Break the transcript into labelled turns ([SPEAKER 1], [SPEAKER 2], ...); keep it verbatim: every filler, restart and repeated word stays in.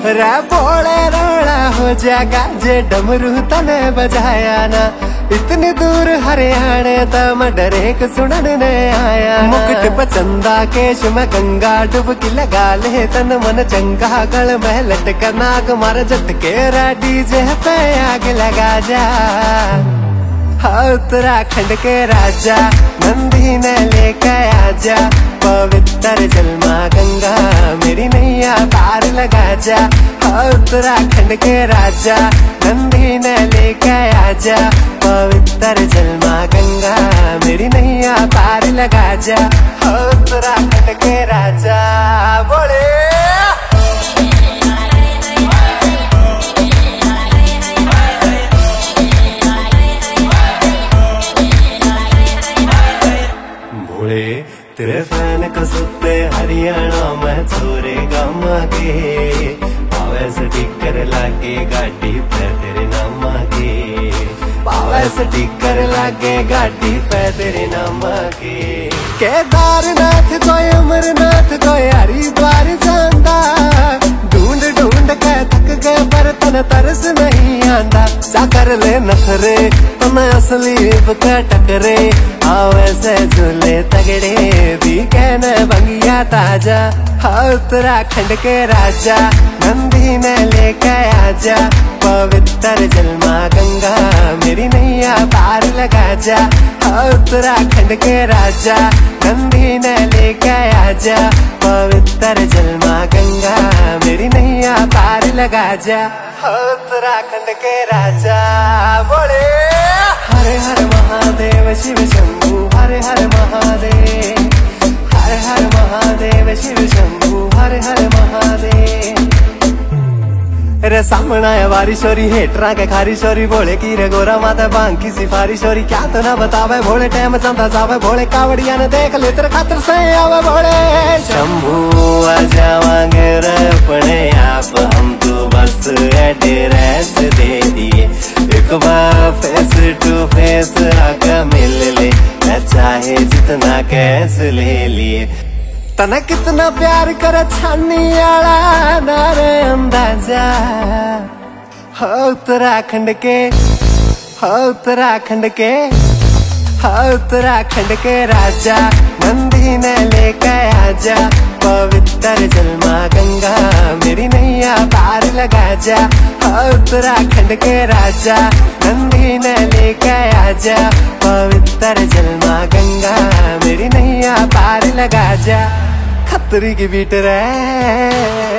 [SPEAKER 1] रे बोले रोड़ा हो जाएगा जे डमरू तने बजाया ना। इतनी दूर हरियाणे तम डरे के सुनने आया। मुकुट पचंदा केश में गंगा डुबकी लगा ले तन मन चंगा। गल में लटक नाग मार झटके डीजे पे आग लगा जा। उत्तराखंड के राजा नंदी ने लेके आजा। पवित्र जलमा गंगा मेरी नैया पार लगा जा। उत्तराखंड के राजा नंदी ने लेके आजा। पवित्र जलमा गंगा मेरी नैया पार लगा जा। उत्तराखंड के राजा बोले तेरे फैन कसुते हरियाणा में छोरे गामा के। पावे स्टिकर लागे गाड़ी पे तेरे नाम के। पावे स्टिकर लागे गाड़ी पे तेरे नाम के। केदारनाथ कोई अमरनाथ कोई हरिद्वार जांदा। ढूंढ ढूंढ के थक गए पर तन तरस नहीं आंदा। जा कर ले नखरे तन असली का टकरे। वैसे झूले तगड़े भी कहने बंगिया ताजा। उत्तराखंड के राजा नंदी ने लेके आजा। पवित्र जलमा गंगा मेरी नैया पार लगा जा। उत्तराखंड के राजा नंदी ने लेके आजा। पवित्र जलमा गंगा मेरी नैया पार लगा जा। उत्तराखंड के राजा बोले हरे हर महादेव शिव शंभु हरे हर महादेव। हर हर महादेव शिव शंभु हर हर महादेव। रे सामना है वारी शोरी हेटरा के खारी शोरी। भोले की रे गोरा माता बांग की सिफारी शोरी। क्या तो ना बतावे भोले टाइम चंदा जावे। भोले कावड़िया ने देख ले तेरे खातर से आवे भोले। शंभु आ जावांगे रे अपने आप हम तो बस एड्रेस दे दिए। एक बार फेस टू फेस आकर मिल ले चाहे जितना कैस ले लिए। तना कितना प्यार कर छानी आला नारे अंदाजा। उत्तराखंड के उत्तराखंड के उत्तराखंड के राजा नंदी ने लेके आजा। पवित्र जलमा गंगा मेरी नैया पार लगा जा। उत्तराखंड के राजा नंदी ने लेके आजा। पवित्र जलमा गंगा मेरी नैया पार लगा जा। खतरी की बीट रे।